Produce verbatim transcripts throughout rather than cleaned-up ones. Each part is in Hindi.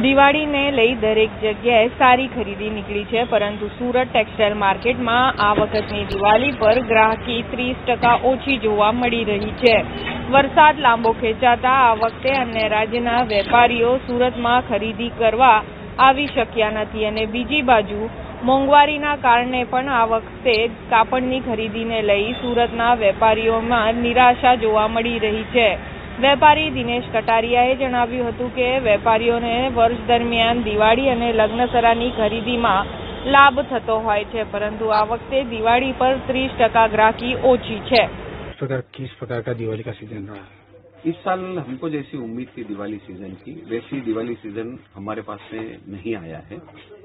દિવાળીને લઈ દરેક જગ્યાએ સારી ખરીદી નીકળી છે, પરંતુ સુરત ટેક્સટાઇલ માર્કેટમાં આ વખતની દિવાળી પર ગ્રાહકી ત્રીસ ટકા ઓછી જોવા મળી રહી છે। વરસાદ લાંબો ખેંચાતા આ વખતે અન્ય રાજ્યના વેપારીઓ સુરતમાં ખરીદી કરવા આવી શક્યા નથી અને બીજી બાજુ મોંઘવારીના કારણે પણ આ વખતે કાપડની ખરીદીને લઈ સુરતના વેપારીઓમાં નિરાશા જોવા મળી રહી છે। વેપારી દિનેશ કટારિયાએ જણાવ્યું હતું કે વેપારીઓને વર્ષ દરમિયાન દિવાળી અને લગ્નસરાની ખરીદીમાં લાભ થતો હોય છે, પરંતુ આ વખતે દિવાળી પર ત્રીસ ટકા ग्राहकी ओછી છે। किस प्रकार का दिवाली का सीजन रहा है? इस साल हमको जैसी उम्मीद थी दिवाली सीजन की, वैसी दिवाली सीजन हमारे पास में नहीं आया है।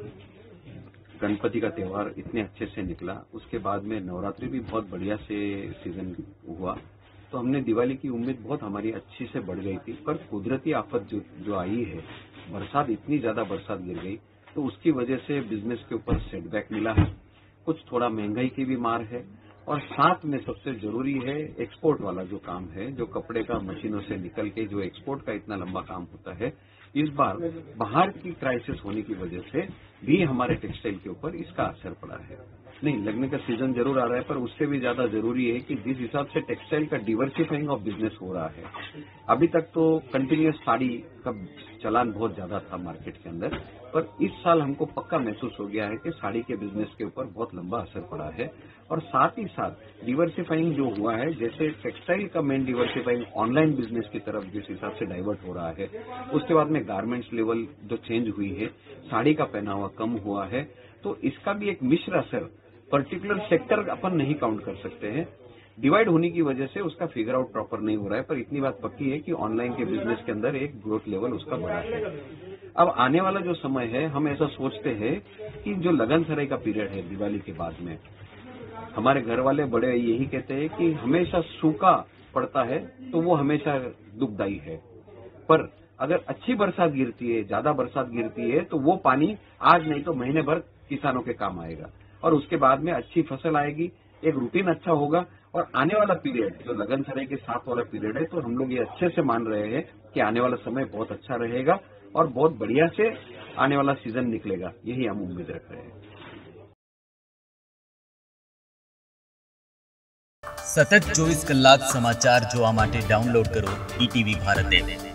गणपति का त्यौहार इतने अच्छे से निकला, उसके बाद में नवरात्रि भी बहुत बढ़िया से सीजन हुआ, तो हमने दिवाली की उम्मीद बहुत हमारी अच्छी से बढ़ गई थी। पर कुदरती आफत जो जो आई है, बरसात इतनी ज्यादा बरसात गिर गई, तो उसकी वजह से बिजनेस के ऊपर सेटबैक मिला है। कुछ थोड़ा महंगाई की भी मार है, और साथ में सबसे जरूरी है एक्सपोर्ट वाला जो काम है, जो कपड़े का मशीनों से निकल के जो एक्सपोर्ट का इतना लंबा काम होता है, इस बार बाहर की क्राइसिस होने की वजह से भी हमारे टेक्सटाइल के ऊपर इसका असर पड़ा है। नहीं, लगने का सीजन जरूर आ रहा है, पर उससे भी ज्यादा जरूरी है कि जिस हिसाब से टेक्सटाइल का डिवर्सिफाइंग ऑफ बिजनेस हो रहा है, अभी तक तो कंटिन्यूअस साड़ी का चलान बहुत ज्यादा था मार्केट के अंदर, पर इस साल हमको पक्का महसूस हो गया है कि साड़ी के बिजनेस के ऊपर बहुत लंबा असर पड़ा है। और साथ ही साथ डिवर्सिफाइंग जो हुआ है, जैसे टेक्सटाइल का मेन डिवर्सिफाइंग ऑनलाइन बिजनेस की तरफ जिस हिसाब से डाइवर्ट हो रहा है, उसके बाद में गारमेंट्स लेवल जो चेंज हुई है, साड़ी का पहनावा कम हुआ है, तो इसका भी एक मिश्र असर पर्टिकुलर सेक्टर अपन नहीं काउंट कर सकते हैं। डिवाइड होने की वजह से उसका फिगर आउट प्रॉपर नहीं हो रहा है, पर इतनी बात पक्की है कि ऑनलाइन के बिजनेस के अंदर एक ग्रोथ लेवल उसका बढ़ा है। अब आने वाला जो समय है, हम ऐसा सोचते हैं कि जो लगन सराई का पीरियड है दिवाली के बाद में, हमारे घर वाले बड़े यही कहते हैं कि हमेशा सूखा पड़ता है तो वो हमेशा दुखदायी है, पर अगर अच्छी बरसात गिरती है, ज्यादा बरसात गिरती है, तो वो पानी आज नहीं तो महीने भर किसानों के काम आएगा, और उसके बाद में अच्छी फसल आएगी, एक रूटीन अच्छा होगा। और आने वाला पीरियड जो लगन सराई के साथ वाला पीरियड है, तो हम लोग ये अच्छे से मान रहे हैं कि आने वाला समय बहुत अच्छा रहेगा और बहुत बढ़िया से आने वाला सीजन निकलेगा, यही हम उम्मीद रख रहे हैं। सतत चौबीस कलाक समाचार જોવા માટે ડાઉનલોડ કરો ઈટીવી ભારત એપ।